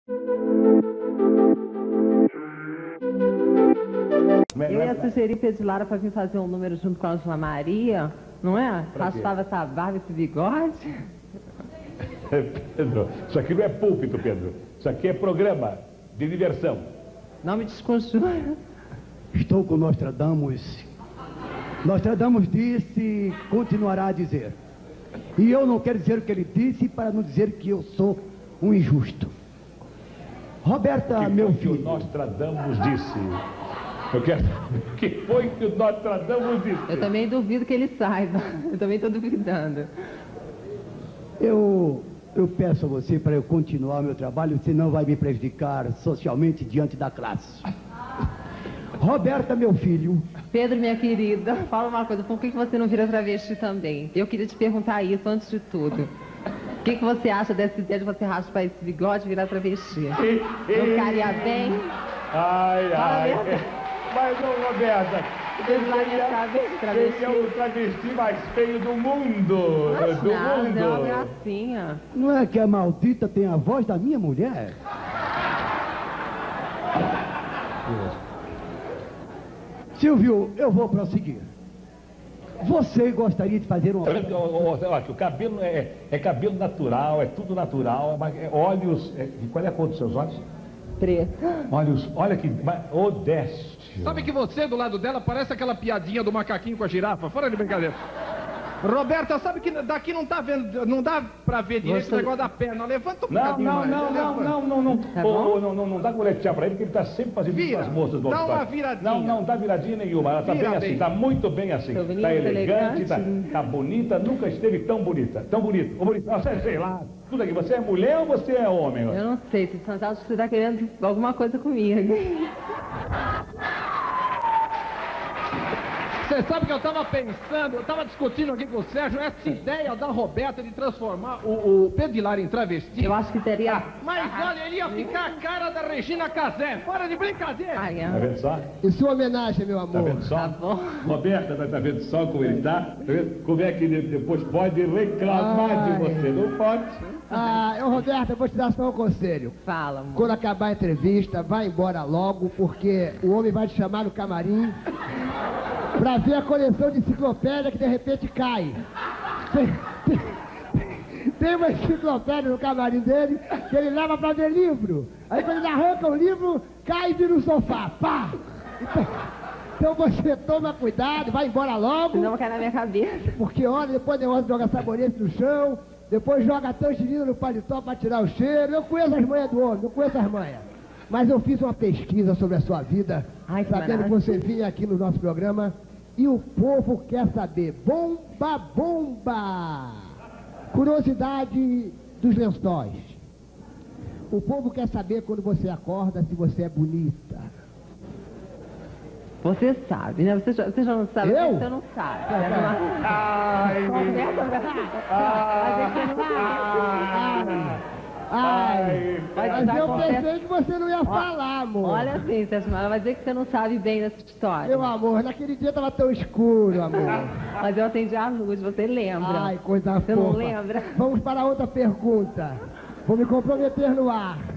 Eu ia sugerir Pedro Lara para vir fazer um número junto com a Angela Maria, não é? Raspava essa barba, esse bigode. Pedro, isso aqui não é púlpito, Pedro. Isso aqui é programa de diversão. Não me desconjura. Estou com Nostradamus. Nostradamus disse e continuará a dizer. E eu não quero dizer o que ele disse para não dizer que eu sou um injusto. Roberta, meu filho. O que o Nostradamus disse? Eu quero... O que foi que o Nostradamus disse? Eu também duvido que ele saiba. Eu também estou duvidando. Eu peço a você para eu continuar o meu trabalho, senão vai me prejudicar socialmente diante da classe. Roberta, meu filho. Pedro, minha querida, fala uma coisa, por que você não vira travesti também? Eu queria te perguntar isso antes de tudo. O que você acha dessa ideia de você raspar esse bigode e virar travesti? Não ficaria bem? Ai. Mas não, Roberta. Ele é o travesti mais feio do mundo. É uma gracinha. Não é que a maldita tem a voz da minha mulher? Silvio, eu vou prosseguir. Você gostaria de fazer uma... Olha, o cabelo é cabelo natural, é tudo natural, mas olhos... Qual é a cor dos seus olhos? Preto. Olhos, olha que... Odeste. Sabe que você, do lado dela, parece aquela piadinha do macaquinho com a girafa? Fora de brincadeira. Roberta, sabe que daqui não tá vendo, não dá pra ver direito o negócio da perna. Levanta um bocadinho mais. Não dá coletear pra ele, que ele tá sempre fazendo isso com as moças do dá uma viradinha. Não dá viradinha nenhuma, ela tá bem assim, tá muito bem assim. Tá elegante, tá bonita, nunca esteve tão bonita. Tão bonita. Ô, bonita, sei lá, tudo aqui, você é mulher ou você é homem? Eu não sei, acho que você tá querendo alguma coisa comigo. Você sabe que eu tava pensando, eu tava discutindo aqui com o Sérgio, essa ideia da Roberta de transformar o Pedro de Lara em travesti. Eu acho que teria... Mas olha, ele ia ficar a cara da Regina Casé. Fora de brincadeira. Tá vendo só? Em sua homenagem, meu amor. Tá vendo só? Tá bom. Roberta, tá vendo só como ele tá? Tá vendo? Como é que ele depois pode reclamar de você? Não pode? Roberta, eu vou te dar só um conselho. Fala, amor. Quando acabar a entrevista, vai embora logo, porque o homem vai te chamar no camarim pra ver a coleção de enciclopédia que de repente cai. Tem uma enciclopédia no camarim dele que ele leva pra ver livro. Aí quando ele arranca o livro, cai e vira no sofá. Pá! Então você toma cuidado, vai embora logo. Senão cai na minha cabeça. Porque olha, depois o negócio joga sabonete no chão, depois joga tangerina no paletó pra tirar o cheiro. Eu conheço as manhas do homem, não conheço as manhas. Mas eu fiz uma pesquisa sobre a sua vida, sabendo que você vinha aqui no nosso programa, e o povo quer saber. Bomba, bomba! Curiosidade dos lençóis. O povo quer saber quando você acorda se você é bonita. Você sabe, né? Você já não sabe. Eu? Você não sabe. Mas eu pensei que você não ia falar, amor. Olha assim, Sérgio, vai dizer que você não sabe bem dessa história. Meu amor, naquele dia tava tão escuro, amor. Mas eu atendi a luz, você lembra? Ai, coisa fofa. Você não lembra? Vamos para outra pergunta. Vou me comprometer no ar.